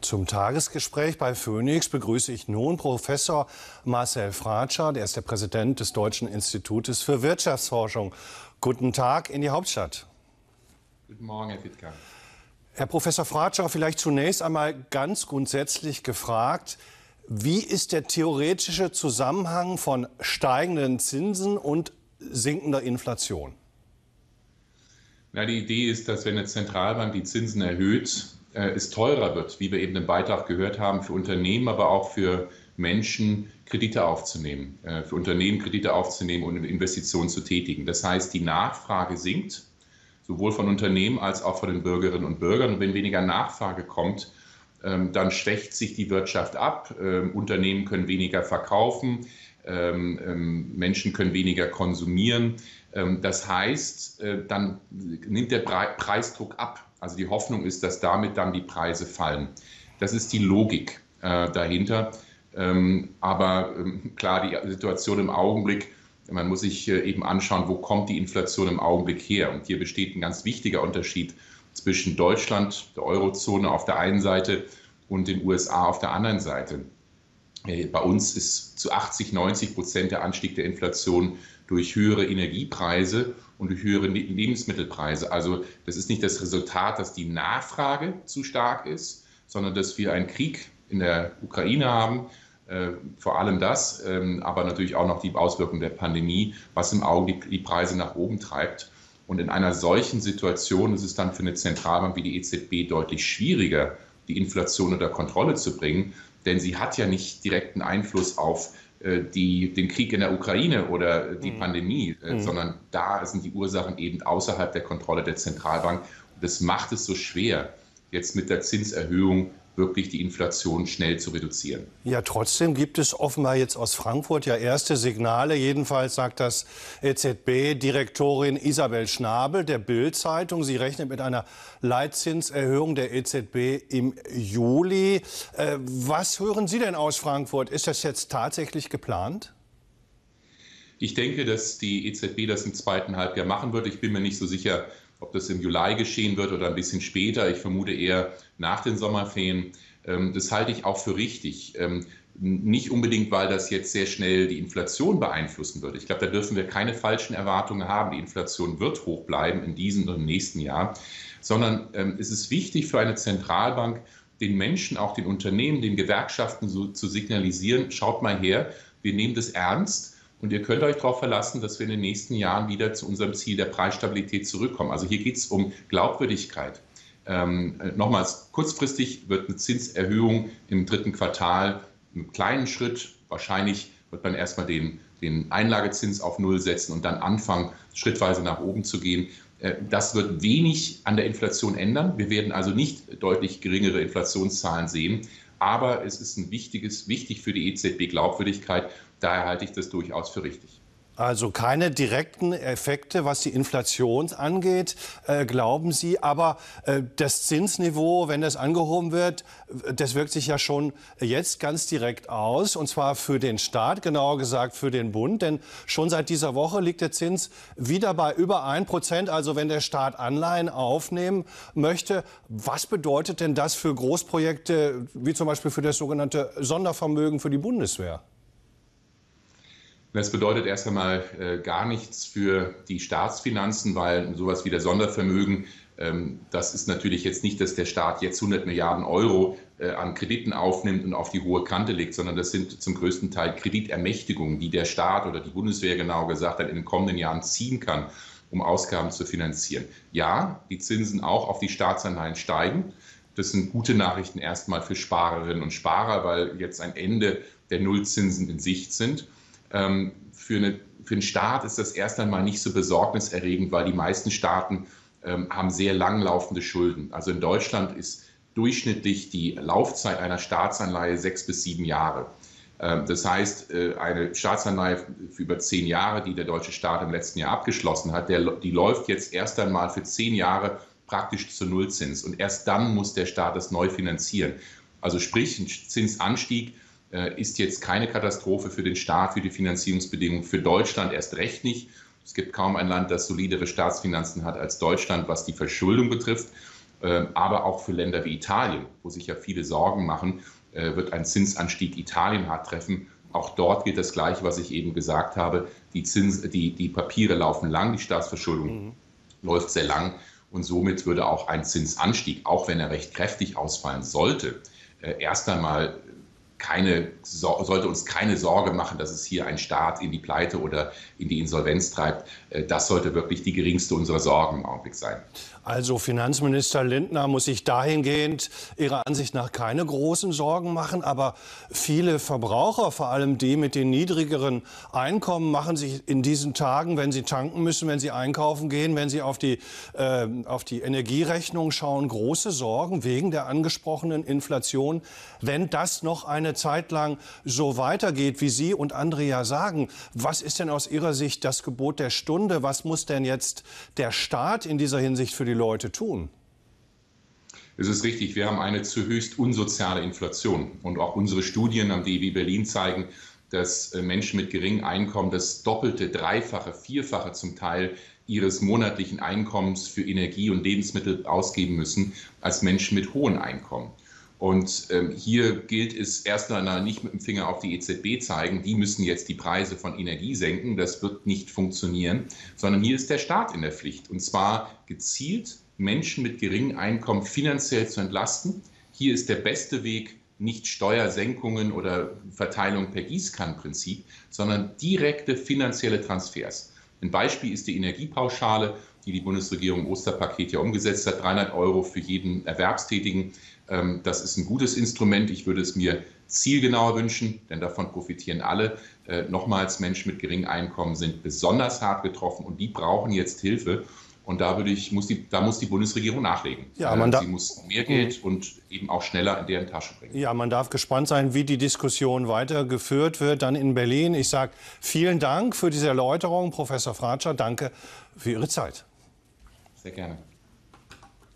Zum Tagesgespräch bei Phoenix begrüße ich nun Professor Marcel Fratscher, der ist der Präsident des Deutschen Institutes für Wirtschaftsforschung. Guten Tag in die Hauptstadt. Guten Morgen, Herr Wittkamp. Herr Professor Fratscher, vielleicht zunächst einmal ganz grundsätzlich gefragt, wie ist der theoretische Zusammenhang von steigenden Zinsen und sinkender Inflation? Na, die Idee ist, dass wenn eine Zentralbank die Zinsen erhöht, es teurer wird, wie wir eben im Beitrag gehört haben, für Unternehmen, aber auch für Menschen Kredite aufzunehmen, für Unternehmen Kredite aufzunehmen und Investitionen zu tätigen. Das heißt, die Nachfrage sinkt, sowohl von Unternehmen als auch von den Bürgerinnen und Bürgern. Und wenn weniger Nachfrage kommt, dann schwächt sich die Wirtschaft ab, Unternehmen können weniger verkaufen, Menschen können weniger konsumieren. Das heißt, dann nimmt der Preisdruck ab. Also die Hoffnung ist, dass damit dann die Preise fallen. Das ist die Logik dahinter. Aber klar, die Situation im Augenblick, man muss sich eben anschauen, wo kommt die Inflation im Augenblick her. Und hier besteht ein ganz wichtiger Unterschied zwischen Deutschland, der Eurozone auf der einen Seite und den USA auf der anderen Seite. Bei uns ist zu 80–90% der Anstieg der Inflation durch höhere Energiepreise und durch höhere Lebensmittelpreise. Also das ist nicht das Resultat, dass die Nachfrage zu stark ist, sondern dass wir einen Krieg in der Ukraine haben, vor allem das, aber natürlich auch noch die Auswirkungen der Pandemie, was im Augenblick die Preise nach oben treibt. Und in einer solchen Situation ist es dann für eine Zentralbank wie die EZB deutlich schwieriger, die Inflation unter Kontrolle zu bringen, denn sie hat ja nicht direkten Einfluss auf den Krieg in der Ukraine oder die Pandemie, sondern da sind die Ursachen eben außerhalb der Kontrolle der Zentralbank. Und das macht es so schwer, jetzt mit der Zinserhöhung wirklich die Inflation schnell zu reduzieren. Ja, trotzdem gibt es offenbar jetzt aus Frankfurt ja erste Signale. Jedenfalls sagt das EZB-Direktorin Isabel Schnabel der Bild-Zeitung, sie rechnet mit einer Leitzinserhöhung der EZB im Juli. Was hören Sie denn aus Frankfurt? Ist das jetzt tatsächlich geplant? Ich denke, dass die EZB das im zweiten Halbjahr machen wird. Ich bin mir nicht so sicher, ob das im Juli geschehen wird oder ein bisschen später. Ich vermute eher nach den Sommerferien. Das halte ich auch für richtig. Nicht unbedingt, weil das jetzt sehr schnell die Inflation beeinflussen wird. Ich glaube, da dürfen wir keine falschen Erwartungen haben. Die Inflation wird hoch bleiben in diesem und im nächsten Jahr. Sondern es ist wichtig für eine Zentralbank, den Menschen, auch den Unternehmen, den Gewerkschaften so zu signalisieren, schaut mal her, wir nehmen das ernst. Und ihr könnt euch darauf verlassen, dass wir in den nächsten Jahren wieder zu unserem Ziel der Preisstabilität zurückkommen. Also hier geht es um Glaubwürdigkeit. Nochmals, kurzfristig wird eine Zinserhöhung im dritten Quartal einen kleinen Schritt. Wahrscheinlich wird man erstmal den Einlagezins auf Null setzen und dann anfangen, schrittweise nach oben zu gehen. Das wird wenig an der Inflation ändern. Wir werden also nicht deutlich geringere Inflationszahlen sehen. Aber es ist wichtig für die EZB Glaubwürdigkeit. Daher halte ich das durchaus für richtig. Also keine direkten Effekte, was die Inflation angeht, glauben Sie. Aber das Zinsniveau, wenn das angehoben wird, das wirkt sich ja schon jetzt ganz direkt aus. Und zwar für den Staat, genauer gesagt für den Bund. Denn schon seit dieser Woche liegt der Zins wieder bei über 1%. Also wenn der Staat Anleihen aufnehmen möchte. Was bedeutet denn das für Großprojekte, wie zum Beispiel für das sogenannte Sondervermögen für die Bundeswehr? Das bedeutet erst einmal gar nichts für die Staatsfinanzen, weil sowas wie der Sondervermögen, das ist natürlich jetzt nicht, dass der Staat jetzt 100 Milliarden Euro an Krediten aufnimmt und auf die hohe Kante legt, sondern das sind zum größten Teil Kreditermächtigungen, die der Staat oder die Bundeswehr genau gesagt hat, in den kommenden Jahren ziehen kann, um Ausgaben zu finanzieren. Ja, die Zinsen auch auf die Staatsanleihen steigen. Das sind gute Nachrichten erstmal für Sparerinnen und Sparer, weil jetzt ein Ende der Nullzinsen in Sicht sind. Für den Staat ist das erst einmal nicht so besorgniserregend, weil die meisten Staaten haben sehr langlaufende Schulden. Also in Deutschland ist durchschnittlich die Laufzeit einer Staatsanleihe 6 bis 7 Jahre. Das heißt, eine Staatsanleihe für über 10 Jahre, die der deutsche Staat im letzten Jahr abgeschlossen hat, die läuft jetzt erst einmal für 10 Jahre praktisch zu Nullzins. Und erst dann muss der Staat das neu finanzieren. Also sprich, ein Zinsanstieg ist jetzt keine Katastrophe für den Staat, für die Finanzierungsbedingungen, für Deutschland erst recht nicht. Es gibt kaum ein Land, das solidere Staatsfinanzen hat als Deutschland, was die Verschuldung betrifft. Aber auch für Länder wie Italien, wo sich ja viele Sorgen machen, wird ein Zinsanstieg Italien hart treffen. Auch dort gilt das Gleiche, was ich eben gesagt habe. Die Papiere laufen lang, die Staatsverschuldung läuft sehr lang. Und somit würde auch ein Zinsanstieg, auch wenn er recht kräftig ausfallen sollte, erst einmal sollte uns keine Sorge machen, dass es hier einen Staat in die Pleite oder in die Insolvenz treibt. Das sollte wirklich die geringste unserer Sorgen im Augenblick sein. Also Finanzminister Lindner muss sich dahingehend Ihrer Ansicht nach keine großen Sorgen machen. Aber viele Verbraucher, vor allem die mit den niedrigeren Einkommen, machen sich in diesen Tagen, wenn sie tanken müssen, wenn sie einkaufen gehen, wenn sie auf die Energierechnung schauen, große Sorgen wegen der angesprochenen Inflation. Wenn das noch eine Zeit lang so weitergeht, wie Sie und andere ja sagen, was ist denn aus Ihrer Sicht das Gebot der Stunde? Was muss denn jetzt der Staat in dieser Hinsicht für die Leute tun? Es ist richtig, wir haben eine zu höchst unsoziale Inflation. Und auch unsere Studien am DIW Berlin zeigen, dass Menschen mit geringem Einkommen das Doppelte, Dreifache, Vierfache zum Teil ihres monatlichen Einkommens für Energie und Lebensmittel ausgeben müssen als Menschen mit hohem Einkommen. Und hier gilt es erst einmal nicht mit dem Finger auf die EZB zeigen, die müssen jetzt die Preise von Energie senken, das wird nicht funktionieren, sondern hier ist der Staat in der Pflicht. Und zwar gezielt Menschen mit geringem Einkommen finanziell zu entlasten. Hier ist der beste Weg nicht Steuersenkungen oder Verteilung per Gießkannenprinzip, sondern direkte finanzielle Transfers. Ein Beispiel ist die Energiepauschale, die die Bundesregierung im Osterpaket ja umgesetzt hat, 300 € für jeden Erwerbstätigen. Das ist ein gutes Instrument. Ich würde es mir zielgenauer wünschen, denn davon profitieren alle. Nochmals, Menschen mit geringem Einkommen sind besonders hart getroffen und die brauchen jetzt Hilfe. Und da muss die Bundesregierung nachlegen. Ja, sie muss mehr Geld und eben auch schneller in deren Tasche bringen. Ja, man darf gespannt sein, wie die Diskussion weitergeführt wird, dann in Berlin. Ich sage vielen Dank für diese Erläuterung, Professor Fratscher. Danke für Ihre Zeit. Sehr gerne.